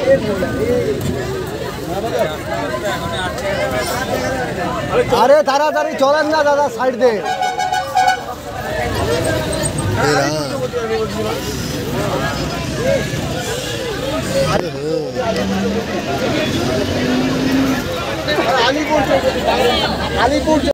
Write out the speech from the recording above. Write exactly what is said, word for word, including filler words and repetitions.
আরে তাড়াতাড়ি চলেন না দাদা, সাইড দে। আলিপুর আলিপুর